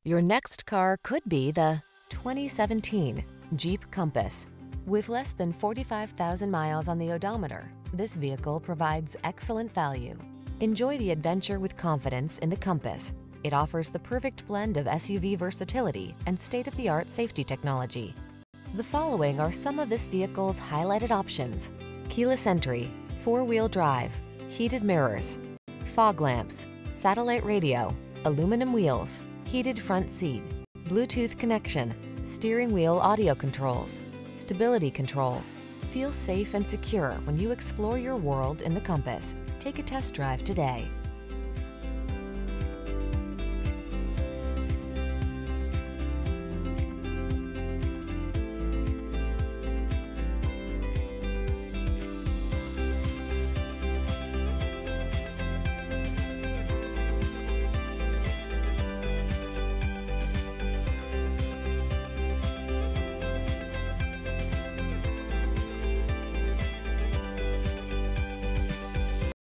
Your next car could be the 2017 Jeep Compass. With less than 45,000 miles on the odometer, this vehicle provides excellent value. Enjoy the adventure with confidence in the Compass. It offers the perfect blend of SUV versatility and state-of-the-art safety technology. The following are some of this vehicle's highlighted options: keyless entry, four-wheel drive, heated mirrors, fog lamps, satellite radio, aluminum wheels, heated front seat, Bluetooth connection, steering wheel audio controls, stability control. Feel safe and secure when you explore your world in the Compass. Take a test drive today.